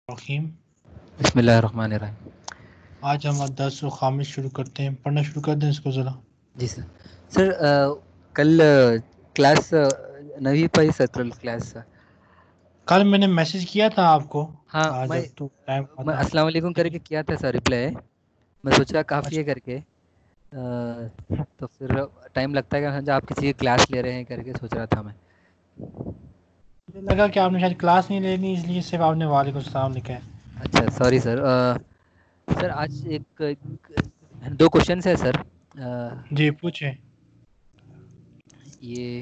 رحیم بسم اللہ الرحمن الرحیم. آج ہم درس و خامس شروع کرتے ہیں. پڑھنا شروع کر دیں اس کو ذرا. جی سر. سر کل کلاس نویں پڑھی سر. کل کلاس کل میں نے میسج کیا تھا آپ کو. ہاں جب تو ٹائم ہوا میں تھا. السلام علیکم کر کے کیا تھا سر رپلائی. میں سوچا کافی ہے اچھا کر کے تو پھر ٹائم لگتا ہے کہ سمجھا آپ کسی کی کلاس لے رہے ہیں کر کے سوچ رہا تھا میں. مجھے لگا کہ آپ نے شاید کلاس نہیں لینی اس لیے صرف آپ نے وعلیکم السلام لکھا ہے. اچھا سوری سر. سر آج ایک 2 کوشچنس ہے سر. جی پوچھیں. یہ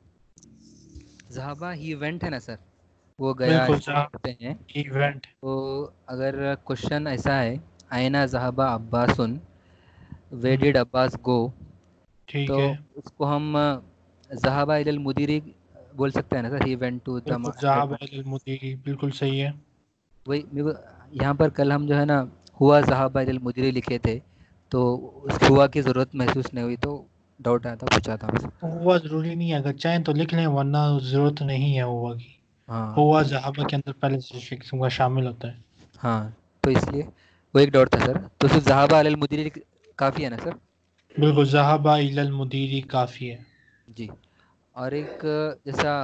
ذہبہ ایونٹ ہے نا سر, وہ گیا بالکل اس کو صاحب. پڑھتے ہیں. ایونٹ. تو اگر کوشچن ایسا ہے, آئینہ ذہبہ عباسن وے ڈیڈ عباس گو, تو ٹھیک ہے. اس کو ہم ذہبہ الی المدیری بول سکتے ہیں نا سر. ہی وینٹ ٹو دا بالکل ہیڈ ذهب ماسٹر. الى المديري بالکل صحیح ہے. وہی یہاں پر کل ہم جو ہے نا ہوا ذہبہ الی المدیری لکھے تھے, تو اس ہوا کی ضرورت محسوس نہیں ہوئی, تو ڈاؤٹ آیا تھا, پوچھا تھا بس. ہوا ضروری نہیں ہے, اگر چاہیں تو لکھ لیں ورنہ ضرورت نہیں ہے ہوا کی. ہاں ہوا ذهب کے اندر پہلے سے فکس ہوا شامل ہوتا ہے. ہاں, تو اس لیے وہ ایک ڈاؤٹ تھا سر. تو صرف ذہبہ الی المدیری کافی ہے نا سر. بالکل ذهب الى المديري کافی ہے. جی. اور ایک جیسا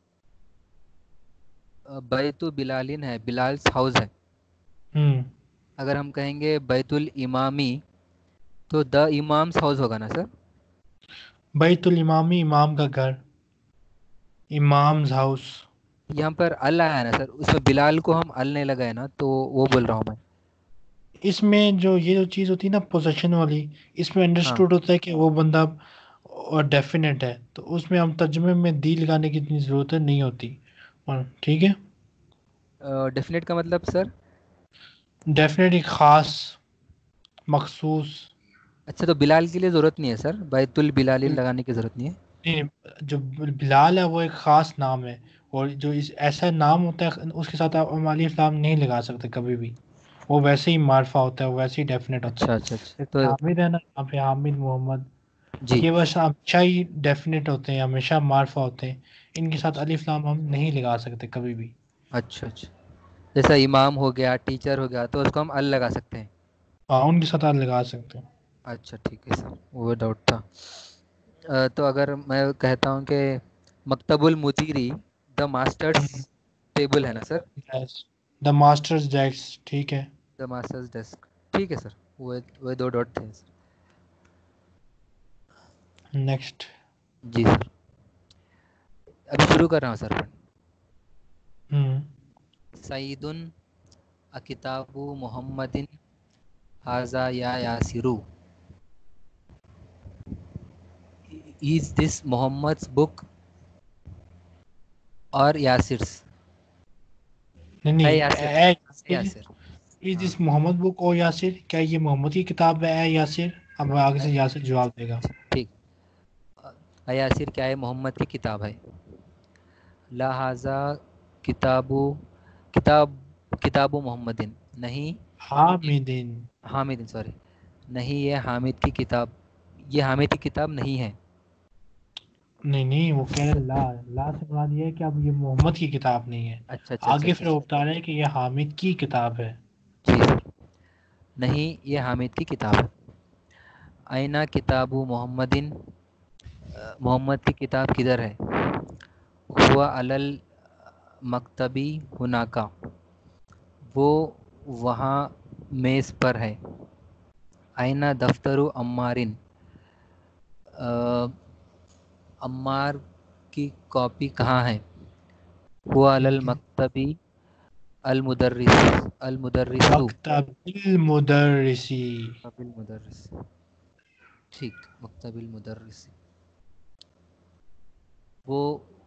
بیت بلالین ہے, بلال's ہاؤس ہے. ہوں. اگر ہم کہیں گے بیت الامامی, تو دا امام's ہاؤس ہوگا نا سر. بیت الامامی امام کا گھر, امامز ہاؤس. یہاں پر ال آیا ہے نا سر, اس میں بلال کو ہم ال نہیں لگائے نا, تو وہ بول رہا ہوں میں. اس میں یہ جو چیز ہوتی ہے نا پوزیشن والی, اس میں ہاں انڈرسٹوڈ ہوتا ہے کہ وہ بندہ اور ڈیفینیٹ ہے, تو اس میں ہم ترجمے میں دی لگانے کی اتنی ضرورت نہیں ہوتی. اور ٹھیک ہے. ڈیفینیٹ کا مطلب سر. ڈیفینیٹ ایک خاص مخصوص. اچھا, تو بلال کے لیے ضرورت نہیں ہے سر, بیت البلالین لگانے کی ضرورت نہیں ہے. جو بلال ہے وہ ایک خاص نام ہے, اور جو ایسا نام ہوتا ہے اس کے ساتھ آپ الف لام نہیں لگا سکتے کبھی بھی. وہ ویسے ہی معرفہ ہوتا ہے, وہ ویسے ہی ڈیفینیٹ ہوتا اچھا ہے. اچھا اچھا, تو جیسے حامد ہے نا, یہاں پہ حامد محمد, جی. یہ بس ہمیشہ ہی ڈیفینیٹ ہوتے ہیں, ہمیشہ معرفہ ہوتے ہیں. ان کے ساتھ الف لام ہم نہیں لگا سکتے کبھی بھی. اچھا اچھا, جیسا امام ہو گیا, ٹیچر ہو گیا, تو اس کو ہم ال لگا سکتے ہیں. ہاں ان کے ساتھ آپ لگا سکتے ہیں. اچھا ٹھیک ہے سر, وہ ڈاؤٹ تھا. تو اگر میں کہتا ہوں کہ مکتب المدیری دا ماسٹرس ٹیبل ہے نا سر. دا ماسٹرز ڈیسک, ٹھیک ہے. دا ماسٹرز ڈیسک, ٹھیک ہے سر. وہ 2 ڈاٹ تھے سر. نیکسٹ. جی سر, ابھی شروع کر رہا ہوں سر. ہوں. سعید کتاب محمد حاذا یا یاسرو, is this Muhammad's book اور یاسرس نہیں ہے نہیں, یاسر, اے یاسر. از ہاں دس محمد بک او یاسر, کیا یہ محمد کی کتاب ہے اے یاسر؟ اب آگے سے یاسر جواب دے گا. ٹھیک. یاسر کیا ہے محمد کی کتاب ہے. لہذا کتاب محمد نہیں, حامدین. حامد سوری, نہیں یہ حامد کی کتاب, یہ حامد کی کتاب نہیں ہے. نہیں وہ کہہ رہے لا سے مراد یہ ہے کہ اب یہ محمد کی کتاب نہیں ہے. اچھا اچھا اچھا آگے پھر اچھا, وہ بتا رہے ہیں کہ یہ حامد کی کتاب ہے. جی سر, نہیں یہ حامد کی کتاب ہے. آئینہ کتاب محمد, محمد کی کتاب کدھر ہے. ہوا علل مکتبی ہناکا, وہ وہاں میز پر ہے. آئینہ دفتر عمارن, عمار کی کاپی کہاں ہے. ہوا علی ٹھیک ہے. المکتبی المدرس مکتب المدرسی. المدرس, ٹھیک, مکتب المدرس. وہ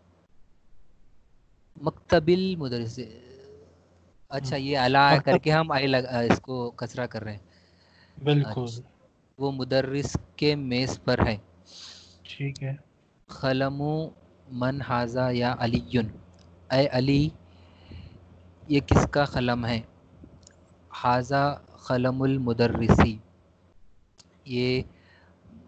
مکتب المدرس, اچھا یہ اعلیٰ کر مکتب کے ہم اس کو کسرہ کر رہے ہیں. بالکل. اچھا, وہ مدرس کے میز پر ہے. ٹھیک ہے. قلم من حاذا یا علی, اے علی یہ کس کا قلم ہے. حاذا قلم المدرسی, یہ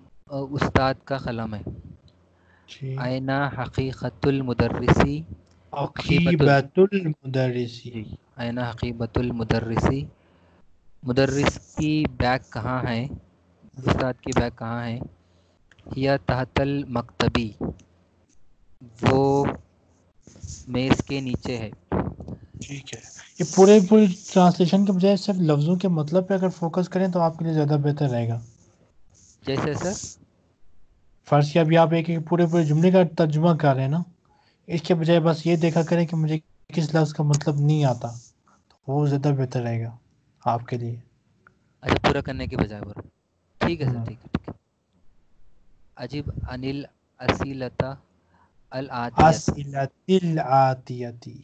استاد کا قلم ہے. ٹھیک. آئینہ حقیقت المدرسی, حقیبۃ عقیبۃ المدرسی. جی این حقیبۃ المدرسی. مدرس کی بیگ کہاں ہے، استاد کی بیگ کہاں ہے؟ یا تحت المکتبی، وہ میز کے نیچے ہے. ٹھیک ہے. یہ پورے ٹرانسلیشن کے بجائے صرف لفظوں کے مطلب پہ اگر فوکس کریں تو آپ کے لیے زیادہ بہتر رہے گا. جیسے سر؟ فرض کیا ابھی آپ ایک ایک پورے جملے کا ترجمہ کر رہے ہیں نا، اس کے بجائے بس یہ دیکھا کریں کہ مجھے کس لفظ کا مطلب نہیں آتا، تو وہ زیادہ بہتر رہے گا آپ کے لیے. اچھا، پورا کرنے کے بجائے بولو. ٹھیک ہے سر، ہوں. ٹھیک ہے ٹھیک ہے. عجیب انل اسیلتا العاتیت. اسئلۃ العاطیتی.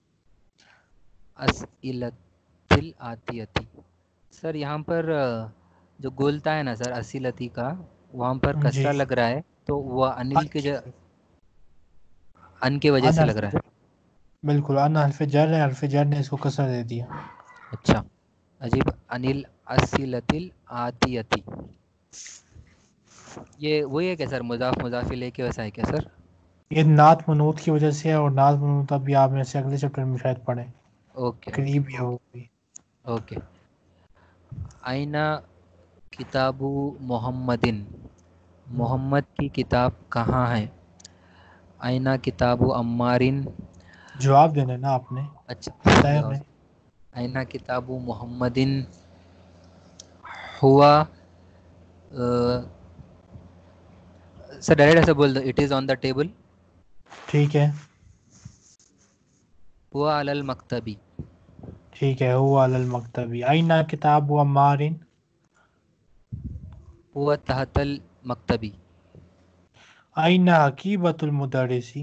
اسئلت العاتیتی. سر یہاں پر جو گولتا ہے نا سر اسیلتی کا، وہاں پر جی. کسرہ لگ رہا ہے، تو وہ انل کے ان کے وجہ ان سے حرف لگ رہا جر، ہے. بالکل ان حرف جر ہے، حرف جر نے اس کو کسر دے دیا. اچھا. عجیب انل اسیلت العاتیتی، یہ وہی ہے کیا سر؟ مضاف مضاف لے کے ویسا ہے کیا سر؟ یہ نعت منوط کی وجہ سے ہے، اور نعت منوط ابھی آپ نے سے اگلے چیپٹر میں شاید پڑھیں، اوکے اوکے قریب یہ ہوگی. اوکے. آئینہ کتاب محمدن، محمد کی کتاب کہاں ہے؟ آئینہ کتاب عمارن. جواب دینا ہے نا آپ نے، اچھا بتایا جواب. میں. آئینہ کتاب محمدن ہوا. سر ڈائریکٹ ایسا بول دو، it is on the table. ٹھیک ہے. ہوا علی المکتبی. ٹھیک ہے. هو علی المکتبی. أين کتاب عمار؟ ہوا تحت المکتبی. أين حقیبۃ المدرس؟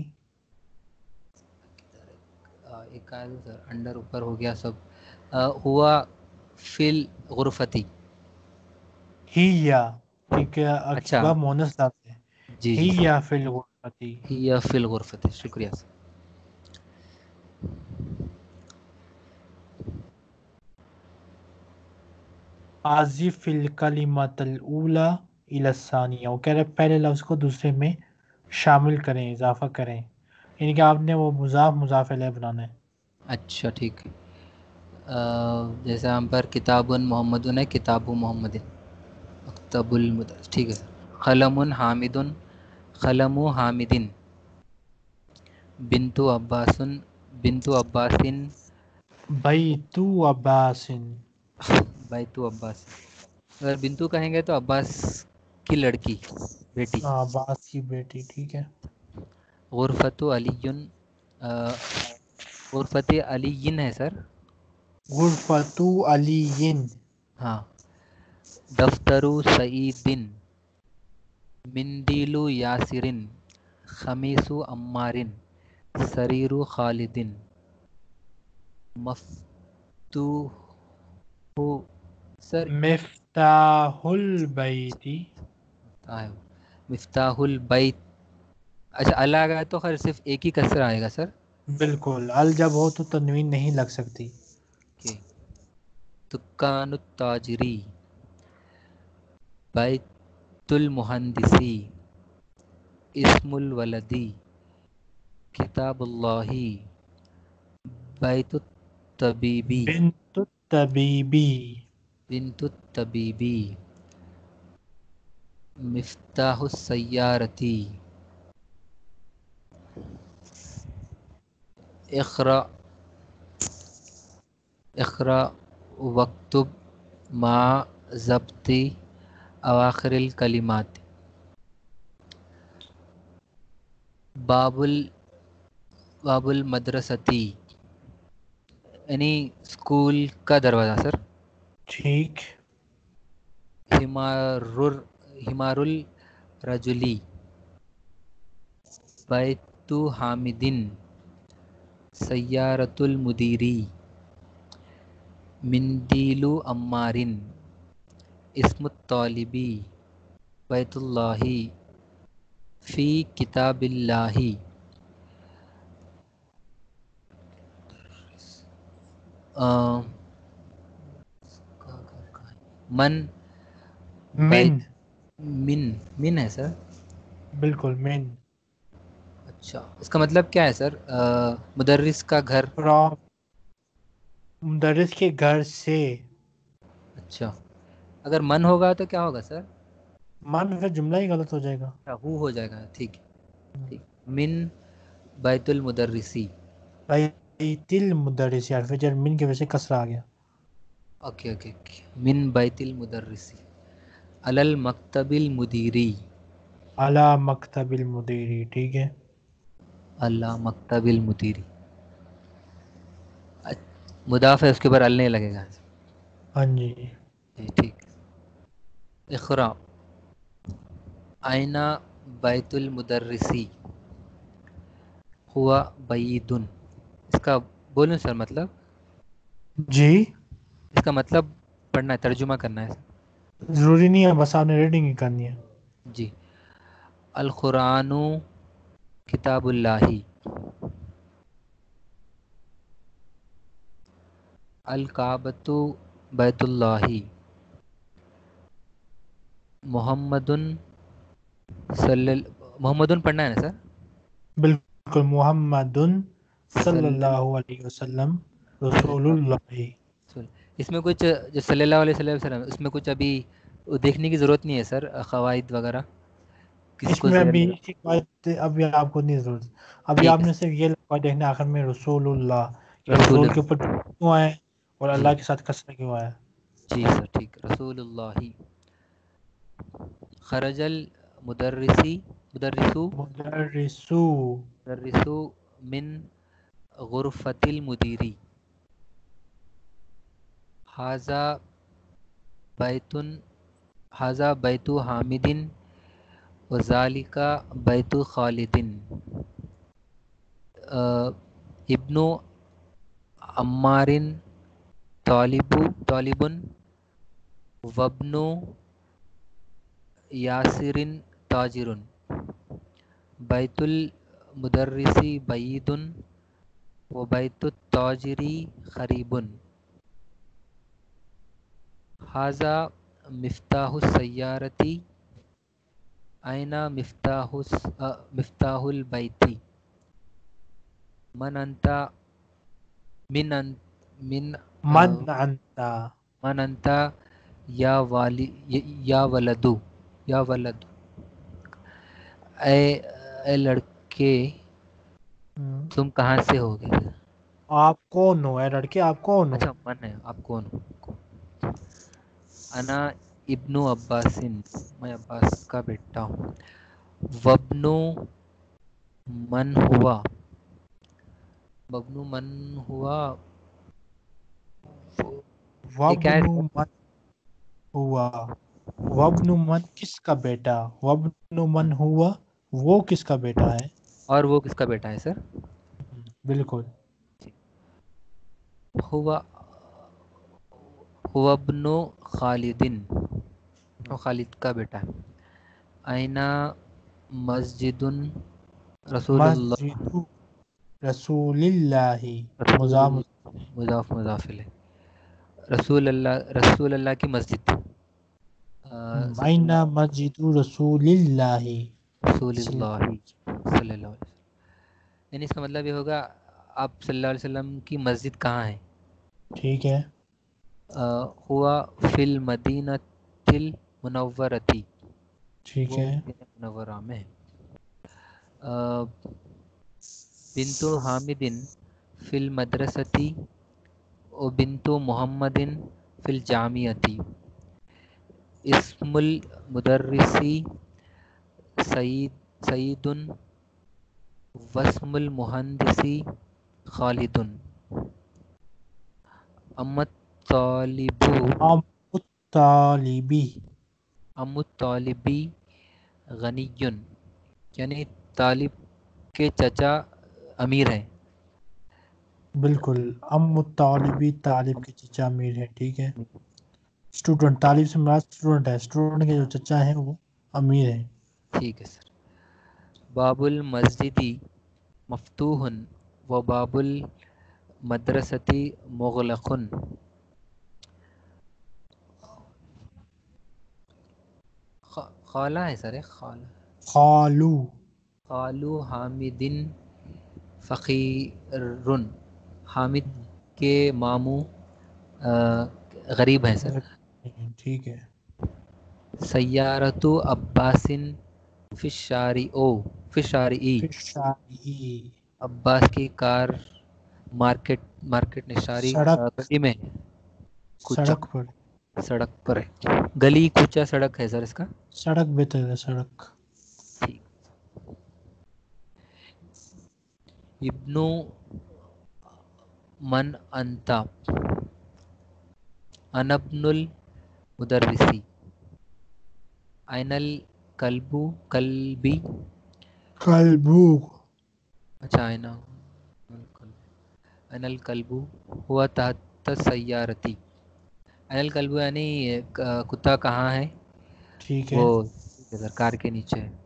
ایک آیا سر انڈر اوپر ہو گیا سب. ہوا فی الغرفتی. ہی، کیونکہ اچھا عقیبہ مونس لفظ ہے. جی ہی جی سر، یا فی الغرفتی. یا فی الغرفتی. شکریہ سر. آزف الکلمۃ الاولی الی الثانیہ. وہ کہہ رہے پہلے لفظ کو دوسرے میں شامل کریں، اضافہ کریں، یعنی کہ آپ نے وہ مضاف مضاف الیہ بنانا ہے. اچھا ٹھیک ہے. جیسے ہم پر کتاب محمد ہے، کتاب محمد مکتب المدرس. ٹھیک ہے سر. قلم حامد، قلم حامدن. بنت عباس، بنت عباس. بیت عباس. بیت عباس. اگر بنتو کہیں گے تو عباس کی لڑکی، بیٹی. عباس کی بیٹی. ٹھیک ہے. غرفت علی. غرفت علی ہے سر. غرفۃ علی. ہاں. دفتر سعید، مندیل یاسر، خمیس عمار، سریر خالد. مفتوح سر. مفتاح البیت. مفتاح البیت. اچھا اللہ آئے گا تو خیر صرف ایک ہی کسر آئے گا سر. بالکل. ال جب ہو تو تنوین نہیں لگ سکتی. کہ دکان التاجری، بیت المہندسی، اسم الولدی، کتاب اللہ، بیت الطبیبی، بنت الطبیبی. بنت الطبیبی، مفتاح السیارتی. اقرأ، اقرأ وکتب ما ضبط اواخر الکلمات. باب المدرستی، یعنی اسکول کا دروازہ سر. ٹھیک. حمار الرجلی، بیت حامدن، سیارۃ المدیری، مندیل عمار، اسم الطالبی، بیت اللہ، فی کتاب اللہ. من، بیت. من. من ہے سر. بالکل من. اچھا، اس کا مطلب کیا ہے سر؟ مدرس کا گھر. فرام، مدرس کے گھر سے. اچھا، اگر من ہوگا تو کیا ہوگا سر؟ من پھر جملہ ہی غلط ہو جائے گا. اچھا، ہو جائے گا. ٹھیک ہے، ٹھیک. من بیت المدرسی. بیت المدرس، حرف جر من کی وجہ سے کسرہ آ گیا. Okay okay okay. من بیت المدرسی علی المکتب المدیری. اعلی مکتب المدیری، ٹھیک ہے. اللہ مکتب المدیری. مضاف ہے، اس کے اوپر ال نہیں لگے گا. ہاں جی. جی ٹھیک. اقرا آئینہ بیت المدرسی ہوا بعیدن. اس کا بولوں سر مطلب؟ جی اس کا مطلب پڑھنا ہے، ترجمہ کرنا ہے. ضروری نہیں ہے، بس آپ نے ریڈنگ ہی کرنی ہے. جی. القرآن کتاب اللہ، الکعبۃ بیت اللہ، محمد محمد پڑھنا ہے نا سر؟ بالکل، محمد صلی صلی اللہ علیہ وسلم رسول اللہ. اس میں کچھ جو صلی اللہ علیہ وسلم اس میں کچھ ابھی دیکھنے کی ضرورت نہیں ہے سر، قواعد وغیرہ کس اس کو میں زیر ابھی لگا. اسی بات ابھی آپ کو نہیں ضرورت. ابھی ٹھیک آپ ہے نے سر. صرف یہ لفظ دیکھنا آخر میں رسول اللہ، کہ رسول رسول کے اللہ. اوپر کیوں آئے اور جی اللہ کے ساتھ کسرہ کیوں آیا. جی سر ٹھیک. رسول اللہ. خرج المدرسی مدرسو مدرسو، مدرسو من غرفۃ المدیری. حاذا بیت حاذا بیت حامد وذالک بیت خالد. ابن عمار طالب وابن یاسر تاجر. بیت المدرسی بعید و بیت التاجری قریب. ھذا مفتاح السیارۃ این مفتاح البیت. من انت من انت من من انتا. من انت یا والی یا ولدو یا ولد. اے لڑکے تم کہاں سے ہو گے؟ آپ کون ہو اے لڑکے، آپ کون ہو. اچھا من ہے، آپ کون ہو؟ انا ابن عباس، میں عباس کا بیٹا ہوں. وابن من ہوا، وابن من ہوا. یہ کیا وابن ہے؟ من ہوا. وابن من کس کا بیٹا، وابن من ہوا وہ کس کا بیٹا ہے. اور وہ کس کا بیٹا ہے سر؟ بالکل. ہوا ہوا ابن خالدن، وہ خالد کا بیٹا ہے. آئینہ مسجد رسول اللہ. مسجد رسول اللہ، رسول مضاف. اللہ مضاف مضاف الیہ. رسول اللہ کی مسجد. صلی آئینہ اللہ مسجد رسول اللہ رسول صلی اللہ صلی اللہ علیہ وسلم. یعنی اس کا مطلب یہ ہوگا آپ صلی اللہ علیہ وسلم کی مسجد کہاں ہے؟ ٹھیک ہے. ہوا فی المدینۃ المنورۃ، ٹھیک وہ ہے. مدینہ منورہ میں. بنت حامد فی المدرسۃ و بنت محمد فی الجامعۃ. اسم المدرسی سعید واسم المہندسی خالد. امت طالبو ام طالبی. ام طالبی غنی، یعنی طالب کے چچا امیر ہیں. بالکل، ام طالبی طالب کے چچا امیر ہے. ٹھیک ہے. اسٹوڈنٹ، طالب سے مراد اسٹوڈنٹ ہے، اسٹوڈنٹ کے جو چچا ہیں وہ امیر ہیں. ٹھیک ہے سر. باب المسجد مفتوح و باب المدرسۃ مغلق. خالہ ہے سر، خالہ. خالو. قالو حامدن فقیرن، حامد کے ماموں غریب ہیں سر. ٹھیک ہے. سیارت عباسن فی الشارع، فشاری. عباس کی کار مارکیٹ نشاری سڑک. گلی میں ہے. کوچہ سڑک پر. سڑک پر ہے. گلی کوچہ سڑک ہے سر اس کا. سڑک بہتر ہے. سڑک. ٹھیک. ابن من انتا، انا ابن المدرسی. این کلبی. قلبو. اچھا این الکلب ہوا تحت سیارتی. این الکلب یعنی کتا کہاں ہے. ٹھیک ہے. وہ ٹھیک ہے سر، کار کے نیچے ہے.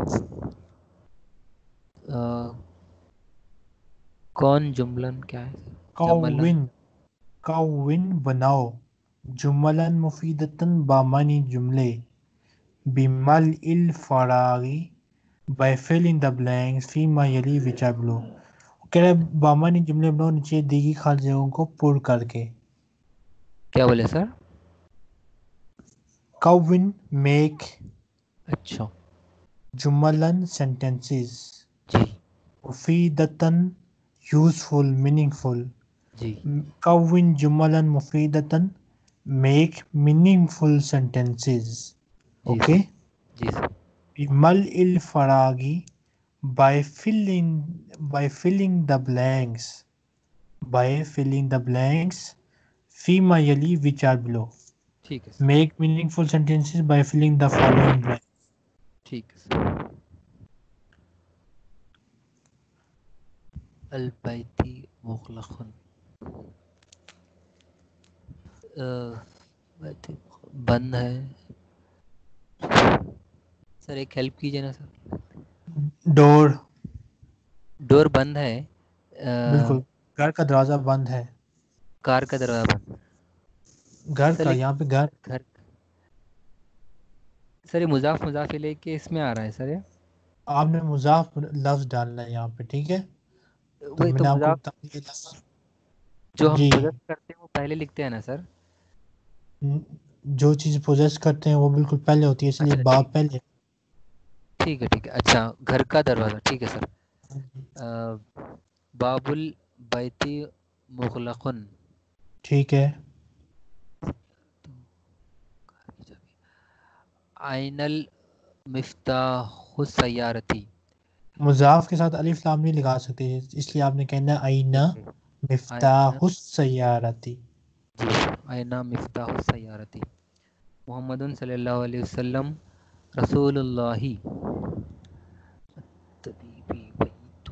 کون جملن کیا ہے سر؟ جملن. کون بناؤ. جملاً مفیدتاً بامانی جملے. بمل الفراغی by filling the blanks فیما یلی which are below. کہہ رہے بامانی جملے بناؤ نیچے دی گئی خالی جگہوں کو پر کر کے. کیا بولے سر؟ کون میک اچھا جملاً sentences. جی مفیدتاً useful meaningful. جی کون جملاً مفیدتاً make meaningful sentences. G Okay. Sir. G sir. Bimal الفراغی by filling the blanks. by filling the blanks فيما يلي which are below. ٹھیک ہے سر. Make meaningful sentences by filling the following blanks. ٹھیک ہے سر. البیتی مغلقن، بند ہے سر. ایک help کیجیے نا سر. ڈور. ڈور بند ہے. بالکل. گھر کا دروازہ بند ہے. کار کا دروازہ بند گھر سر. کا یہاں پہ گھر. گھر سر یہ مضاف لے کے اس میں آ رہا ہے سر. یہ آپ نے مضاف لفظ ڈالنا ہے یہاں پہ. ٹھیک ہے. تو وہی میں تو نے آپ کو مضاف بتا دیا لفظ. جو ہم جی. پوزیس کرتے ہیں وہ پہلے لکھتے ہیں نا سر. جو چیز پوزیس کرتے ہیں وہ بالکل پہلے ہوتی ہے اس لیے اچھا باب پہلے. ٹھیک ہے. اچھا گھر کا دروازہ. ٹھیک ہے سر. باب البیتی مغلقن. ٹھیک ہے. این المفتاح السیارتی. مضاف کے ساتھ الف لام نہیں لگا سکتے اس لیے آپ نے کہنا ہے ٹھیک آئینہ ہے. مفتاح السیارتی. جی این مفتاح السیارتی. محمد صلی اللہ علیہ وسلم رسول اللہ. طبیبی بیت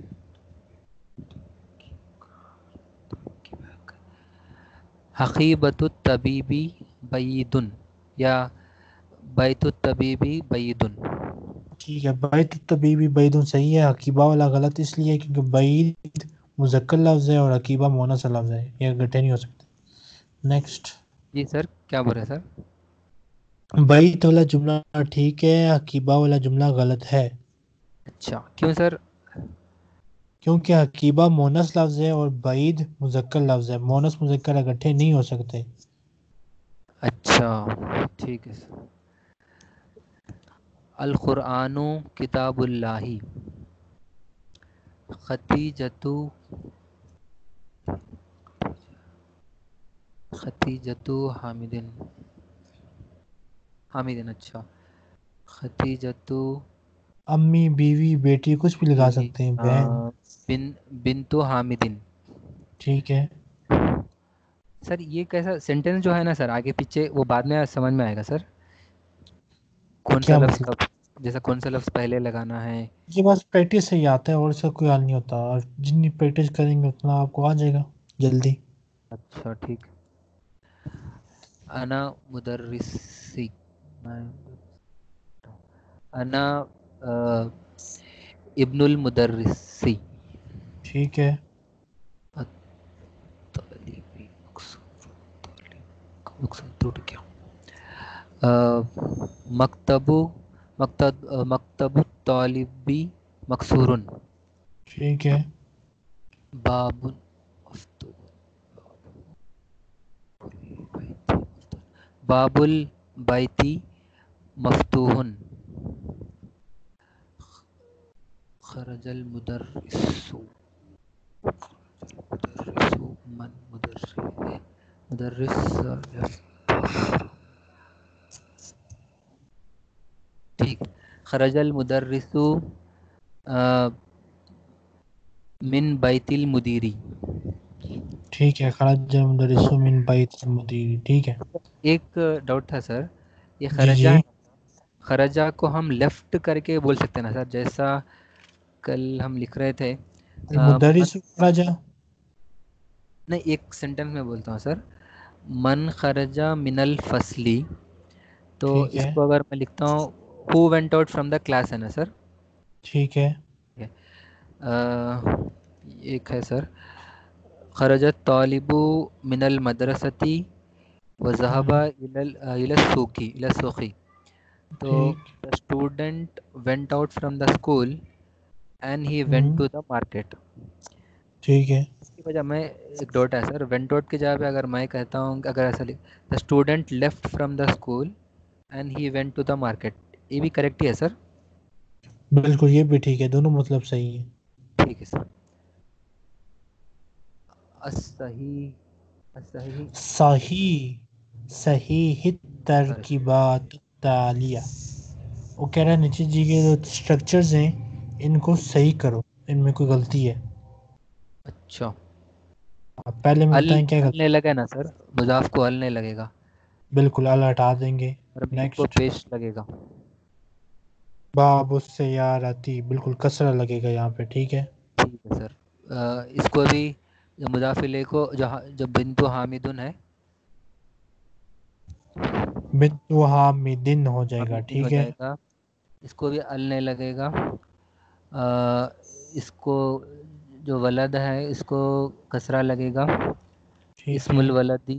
حقیبت الطبیبی بعید، یا بیت الطبیبی بعید. ٹھیک ہے. بیت الطبیبی بعید صحیح ہے. حقیبہ والا غلط اس لیے کیونکہ بعید مذکر لفظ ہے اور حقیبہ مؤنث لفظ ہے. یہ اکٹھے نہیں ہو سکتے. نیکسٹ. جی سر کیا بول رہے ہیں سر؟ بیت والا جملہ ٹھیک ہے. حقیبہ والا جملہ غلط ہے. اچھا کیوں سر؟ کیونکہ حقیبہ مونس لفظ ہے اور بعید مذکر لفظ ہے. مونس مذکر اکٹھے نہیں ہو سکتے. اچھا ٹھیک ہے سر. القرآن کتاب اللہ. خطیجتو حامدن. اچھا. خطیجتو امی بیوی بیٹی کچھ بھی لگا بیوی سکتے ہیں. بہن. بنتو حامدن. ٹھیک ہے. سر یہ کیسا سینٹینس جو ہے نا سر آگے پیچھے وہ بعد میں سمجھ میں آئے گا سر. کون سا کیا لفظ مطلب؟ کب، جیسا کون سا لفظ پہلے لگانا ہے. یہ بس پریکٹس سے ہی آتا ہے اور اس کا کوئی حل نہیں ہوتا. اور جتنی پریکٹس کریں گے اتنا آپ کو آ جائے گا جلدی. اچھا ٹھیک. انا مدرسی، انا ابن المدرسی. ٹھیک ہے. مکتب الطالبی مکسورن. ٹھیک ہے. باب باب البیتی مفتوح. خرج المدرس من مدرس ٹھیک. خرج المدرس من بیت المدیری. ٹھیک ہے. خرج المدرس من بیت المدیر. ٹھیک ہے. ایک ڈاؤٹ تھا سر, یہ جی خرجہ جی. ہے, خرجہ کو ہم لیفٹ کر کے بول سکتے ہیں نا سر, جیسا کل ہم لکھ رہے تھے المدرس خرج. نہیں, ایک سینٹنس میں بولتا ہوں سر. من خرجہ من الفصلی, تو ٹھیک اس ہے. کو اگر میں لکھتا ہوں who went out from the class ہے نا سر. ٹھیک ہے. ایک ہے سر, خرجت طالب من المدرستی وذهب الى السوق. تو ٹھیک. the student went out from the school and he went to the market. ٹھیک ہے. اس کی وجہ میں ایک ڈاٹ ہے سر, وینٹ آؤٹ کی جگہ پہ اگر میں کہتا ہوں کہ اگر ایسا the student left from the school and he went to the market, یہ بھی کریکٹ ہی ہے سر. بالکل یہ بھی ٹھیک ہے, دونوں مطلب صحیح ہے. ٹھیک ہے سر. الصحیح الصحیح صحیح. صحیح ترکیبات تالیہ. وہ کہہ رہا ہے نیچے جی کے جو اسٹرکچرز ہیں ان کو صحیح کرو, ان میں کوئی غلطی ہے. اچھا, آپ پہلے میں ال بتائیں کیا غلطی. نہیں لگے نا سر, مضاف کو ال نہیں لگے گا, بالکل ال ہٹا دیں گے. اور میم کو نیکسٹ. پیش لگے گا. باب السیارتی, بالکل کسرہ لگے گا یہاں پہ. ٹھیک ہے. ٹھیک ہے سر. اس کو بھی مضاف الیہ کو جو بنتو حامدن ہے بنت حامدن ہو جائے گا. حامدن ہو ٹھیک ہے. جائے گا, اس کو بھی ال نہیں لگے گا. اس کو جو ولد ہے اس کو کسرہ لگے گا. ٹھیک اسم ہے. الولدی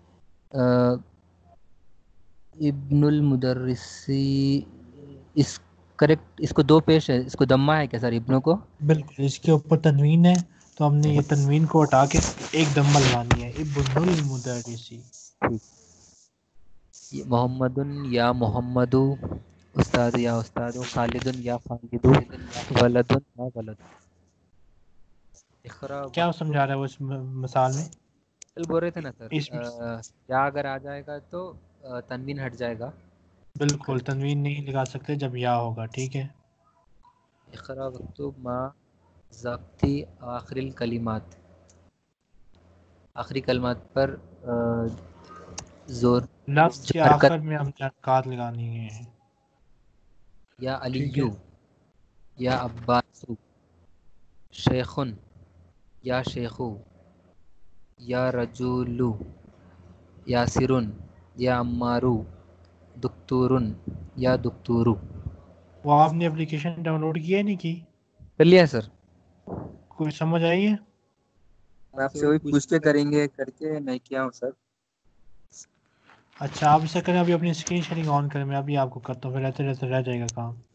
ابن المدرسی, اس کریکٹ, اس کو دو پیش ہے, اس کو دمہ ہے کیا سر ابنوں کو؟ بالکل اس کے اوپر تنوین ہے, تو ہم نے یہ تنوین کو ہٹا کے ایک دم لگانی ہے. ابن المدرسی. محمد یا محمدو, استاد یا استاد, خالد یا خالدو, ولد یا ولد. اقرا کیا وقت سمجھا رہا ہے وہ اس مثال میں؟ کل بول رہے تھے نا سر, اس یا اگر آ جائے گا تو تنوین ہٹ جائے گا. بالکل تنوین نہیں لگا سکتے جب یا ہوگا. ٹھیک ہے. اقرا وقتب ما ضابطی آخر الکلمات, آخری کلمات پر زور, لفظ جو کے حرکت. آخر میں ہم حرکات لگانی ہے. یا ٹھیک ہے. علیو, یا عباسو, شیخن, یا شیخو, یا رجولو, یاسرن, یا عمارو, دکتورن, یا دکتورو. وہ آپ نے اپلیکیشن ڈاؤن لوڈ کی ہے نہیں کی؟ کر لیا سر. کوئی سمجھ آئی ہے؟ میں آپ سے وہی پوچھ کے کریں گے کر کے نہیں کیا ہوں سر. اچھا آپ اسے کریں, ابھی اپنی اسکرین شیئرنگ آن کریں, میں ابھی آپ کو کرتا ہوں, پھر رہتے رہتے رہ جائے گا کام.